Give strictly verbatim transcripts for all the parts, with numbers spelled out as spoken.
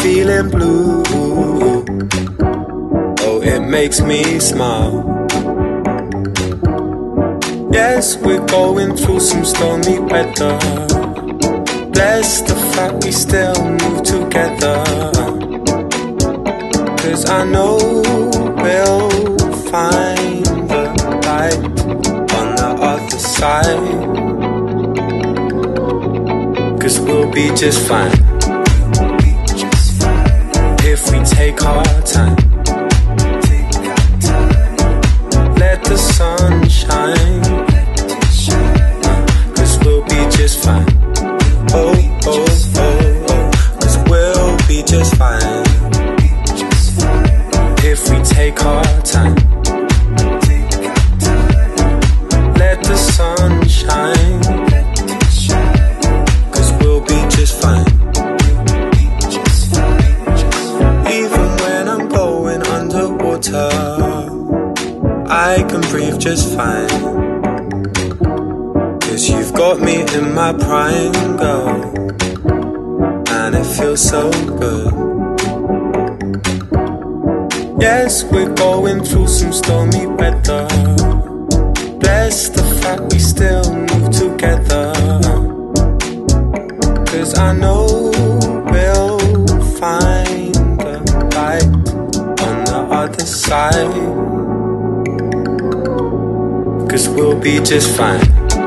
feeling blue. Oh, it makes me smile. Yes, we're going through some stormy weather. Bless the fact we still move together. 'Cause I know we'll find the light on the other side. 'Cause we'll be just fine if we take our time. Let the sun shine. 'Cause we'll be just fine. Oh, oh, oh, oh. 'Cause we'll be just fine if we take our time. Let the sun shine. 'Cause we'll be just fine. Even when I'm going underwater, I can breathe just fine. 'Cause you've got me in my prime, girl, and it feels so good. Yes, we're going through some stormy weather. Bless the fact we still move together. 'Cause I know we'll find the light on the other side. 'Cause we'll be just fine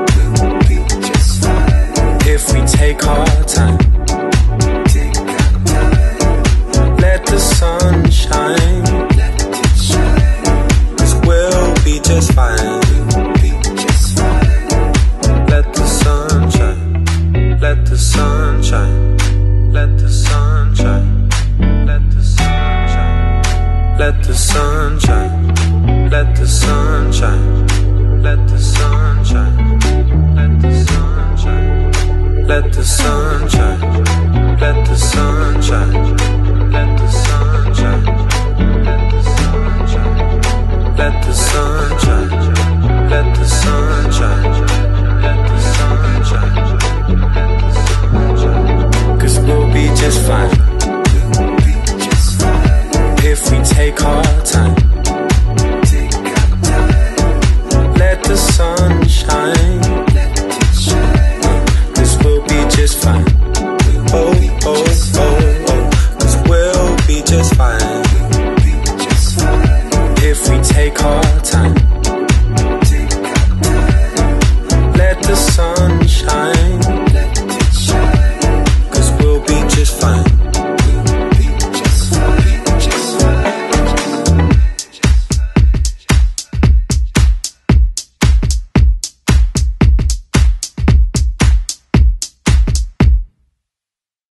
if we take our time. Let the sun shine. 'Cause we'll be just fine. Let the sun shine. Let the sun shine. Let the sun shine. Let the sun shine. Let the sun shine. Let the sun shine. Let the sun shine. Let the sun shine. Let the sun shine. Let the sun shine. Let the sun shine. Let the sun shine. Let the sun